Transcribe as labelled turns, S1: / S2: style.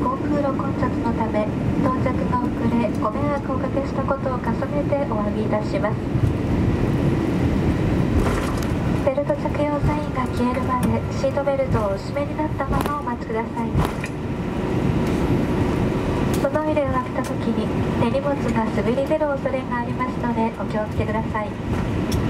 S1: 航空路混雑のため到着の遅れご迷惑をおかけしたことを重ねてお詫びいたします。ベルト着用サインが消えるまでシートベルトをお締めになったままお待ちください。その入れを開けた時に手荷物が滑り出る恐れがありますのでお気をつけください。